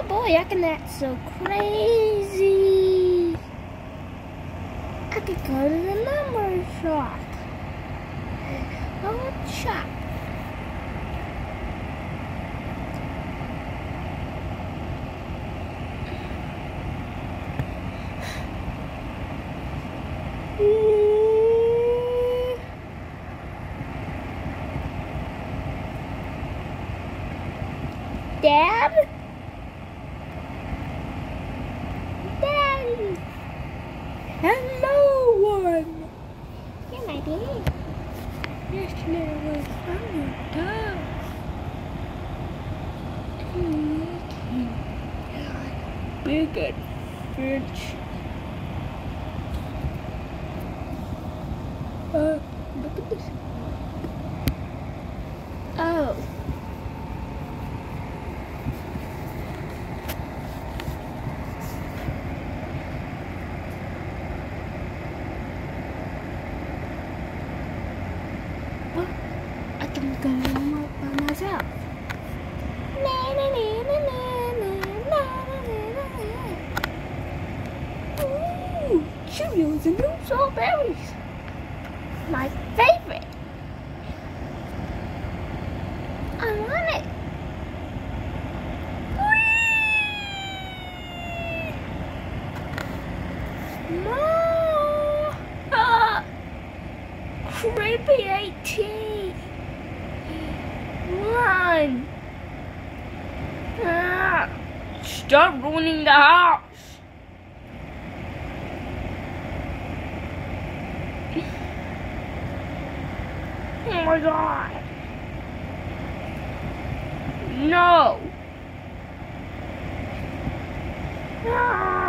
boy, I can act so crazy. I could go to the lumber shop. Oh, shop. Dad? Daddy? Hello, one. You're my baby. Yesterday was on your dog. Big and rich. Look at this. Oh. Well, I can go home by myself. Ooh, Cheerios and new strawberries. My favorite. I want it. Mom! Creepy 18. Run! Stop ruining the house. Oh my God. No.